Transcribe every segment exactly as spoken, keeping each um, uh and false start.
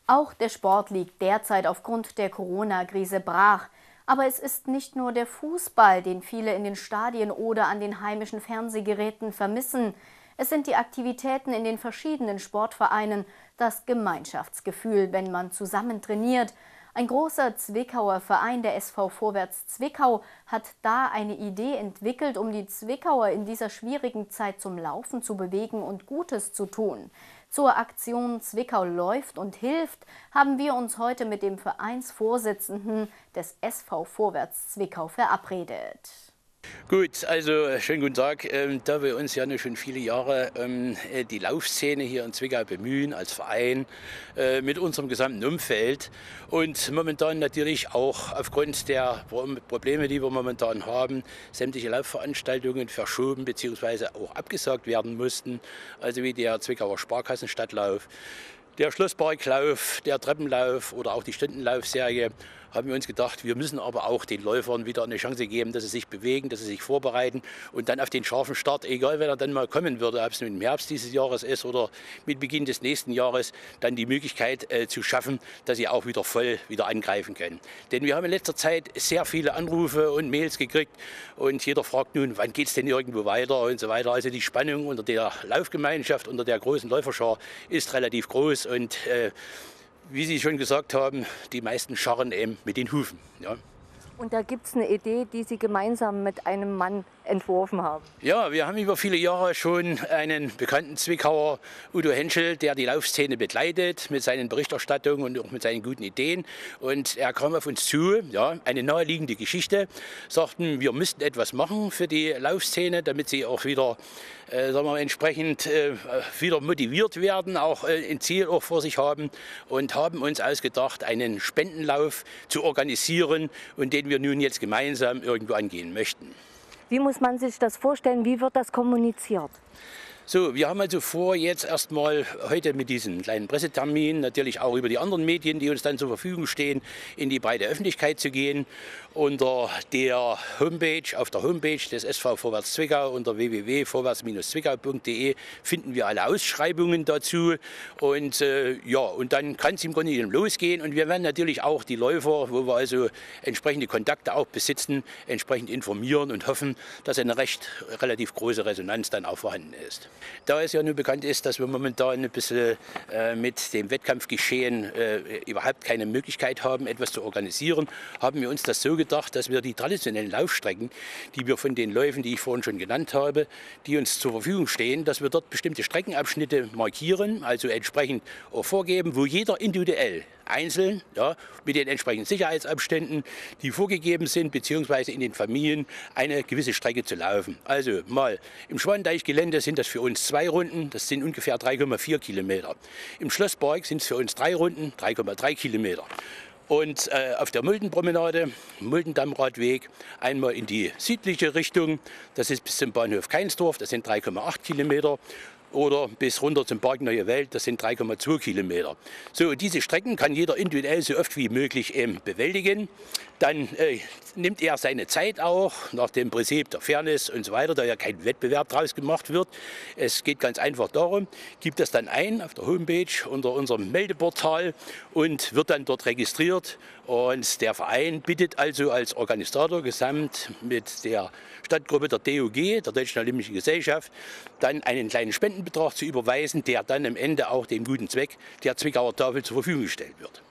Auch der Sport liegt derzeit aufgrund der Corona-Krise brach. Aber es ist nicht nur der Fußball, den viele in den Stadien oder an den heimischen Fernsehgeräten vermissen. Es sind die Aktivitäten in den verschiedenen Sportvereinen, das Gemeinschaftsgefühl, wenn man zusammen trainiert. Ein großer Zwickauer Verein, der S V Vorwärts Zwickau, hat da eine Idee entwickelt, um die Zwickauer in dieser schwierigen Zeit zum Laufen zu bewegen und Gutes zu tun. Zur Aktion Zwickau läuft und hilft haben wir uns heute mit dem Vereinsvorsitzenden des S V Vorwärts Zwickau verabredet. Gut, also schönen guten Tag. Ähm, da wir uns ja nur schon viele Jahre ähm, die Laufszene hier in Zwickau bemühen als Verein äh, mit unserem gesamten Umfeld und momentan natürlich auch aufgrund der Probleme, die wir momentan haben, sämtliche Laufveranstaltungen verschoben bzw. auch abgesagt werden mussten, also wie der Zwickauer Sparkassenstadtlauf, der Schlossparklauf, der Treppenlauf oder auch die Stundenlaufserie, haben wir uns gedacht, wir müssen aber auch den Läufern wieder eine Chance geben, dass sie sich bewegen, dass sie sich vorbereiten und dann auf den scharfen Start, egal wer dann mal kommen würde, ob es nun im Herbst dieses Jahres ist oder mit Beginn des nächsten Jahres, dann die Möglichkeit äh, zu schaffen, dass sie auch wieder voll wieder angreifen können. Denn wir haben in letzter Zeit sehr viele Anrufe und Mails gekriegt und jeder fragt nun, wann geht es denn irgendwo weiter und so weiter. Also die Spannung unter der Laufgemeinschaft, unter der großen Läuferschar ist relativ groß und äh, wie Sie schon gesagt haben, die meisten scharren eben mit den Hufen. Ja. Und da gibt es eine Idee, die Sie gemeinsam mit einem Mann entworfen haben. Ja, wir haben über viele Jahre schon einen bekannten Zwickauer, Udo Henschel, der die Laufszene begleitet mit seinen Berichterstattungen und auch mit seinen guten Ideen. Und er kam auf uns zu, ja, eine naheliegende Geschichte, sagten, wir müssten etwas machen für die Laufszene, damit sie auch wieder äh, sagen wir, entsprechend äh, wieder motiviert werden, auch äh, ein Ziel auch vor sich haben und haben uns ausgedacht, einen Spendenlauf zu organisieren und den wir nun jetzt gemeinsam irgendwo angehen möchten. Wie muss man sich das vorstellen? Wie wird das kommuniziert? So, wir haben also vor, jetzt erstmal heute mit diesem kleinen Pressetermin, natürlich auch über die anderen Medien, die uns dann zur Verfügung stehen, in die breite Öffentlichkeit zu gehen. Unter der Homepage, auf der Homepage des S V Vorwärts Zwickau unter w w w punkt vorwärts zwickau punkt de finden wir alle Ausschreibungen dazu. Und äh, ja, und dann kann es im Grunde genommen losgehen. Und wir werden natürlich auch die Läufer, wo wir also entsprechende Kontakte auch besitzen, entsprechend informieren und hoffen, dass eine recht relativ große Resonanz dann auch vorhanden ist. Da es ja nun bekannt ist, dass wir momentan ein bisschen äh, mit dem Wettkampfgeschehen äh, überhaupt keine Möglichkeit haben, etwas zu organisieren, haben wir uns das so gedacht, dass wir die traditionellen Laufstrecken, die wir von den Läufen, die ich vorhin schon genannt habe, die uns zur Verfügung stehen, dass wir dort bestimmte Streckenabschnitte markieren, also entsprechend auch vorgeben, wo jeder individuell einzeln, ja, mit den entsprechenden Sicherheitsabständen, die vorgegeben sind, beziehungsweise in den Familien eine gewisse Strecke zu laufen. Also mal im Schwanteichgelände sind das für uns zwei Runden, das sind ungefähr drei Komma vier Kilometer. Im Schlosspark sind es für uns drei Runden, drei Komma drei Kilometer. Und äh, auf der Muldenpromenade, Muldendammradweg, einmal in die südliche Richtung, das ist bis zum Bahnhof Keinsdorf, das sind drei Komma acht Kilometer. Oder bis runter zum Park Neue Welt, das sind drei Komma zwei Kilometer. So, diese Strecken kann jeder individuell so oft wie möglich eben bewältigen. Dann äh, nimmt er seine Zeit auch, nach dem Prinzip der Fairness und so weiter, da ja kein Wettbewerb draus gemacht wird. Es geht ganz einfach darum, gibt das dann ein auf der Homepage unter unserem Meldeportal und wird dann dort registriert. Und der Verein bittet also als Organisator gesamt mit der Stadtgruppe der D O G, der Deutschen Olympischen Gesellschaft, dann einen kleinen Spendenbetrag zu überweisen, der dann am Ende auch dem guten Zweck der Zwickauer Tafel zur Verfügung gestellt wird.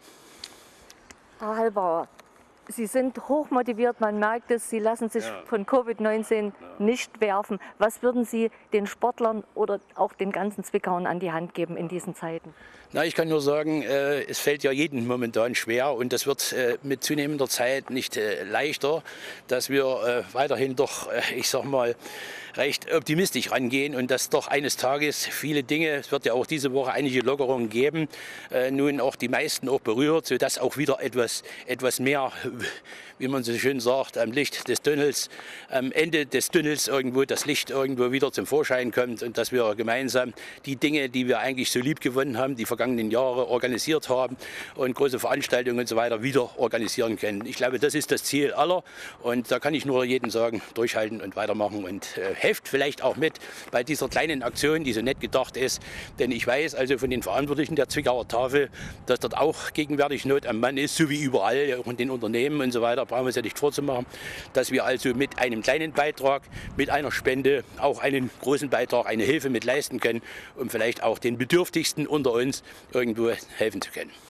Herr Halbauer, Sie sind hochmotiviert, man merkt es, Sie lassen sich ja. von Covid neunzehn ja. nicht werfen. Was würden Sie den Sportlern oder auch den ganzen Zwickauern an die Hand geben in diesen Zeiten? Na, ich kann nur sagen, äh, es fällt ja jedem momentan schwer und das wird äh, mit zunehmender Zeit nicht äh, leichter, dass wir äh, weiterhin doch, äh, ich sag mal, recht optimistisch rangehen und dass doch eines Tages viele Dinge, es wird ja auch diese Woche einige Lockerungen geben, äh, nun auch die meisten auch berührt, sodass auch wieder etwas, etwas mehr wie man so schön sagt, am Licht des Tunnels, am Ende des Tunnels irgendwo das Licht irgendwo wieder zum Vorschein kommt und dass wir gemeinsam die Dinge, die wir eigentlich so lieb gewonnen haben, die vergangenen Jahre organisiert haben und große Veranstaltungen und so weiter wieder organisieren können. Ich glaube, das ist das Ziel aller und da kann ich nur jedem sagen, durchhalten und weitermachen und äh, helft vielleicht auch mit bei dieser kleinen Aktion, die so nett gedacht ist, denn ich weiß also von den Verantwortlichen der Zwickauer Tafel, dass dort auch gegenwärtig Not am Mann ist, so wie überall, auch in den Unternehmen und so weiter, brauchen wir es ja nicht vorzumachen, dass wir also mit einem kleinen Beitrag, mit einer Spende auch einen großen Beitrag, eine Hilfe mit leisten können, um vielleicht auch den Bedürftigsten unter uns irgendwo helfen zu können.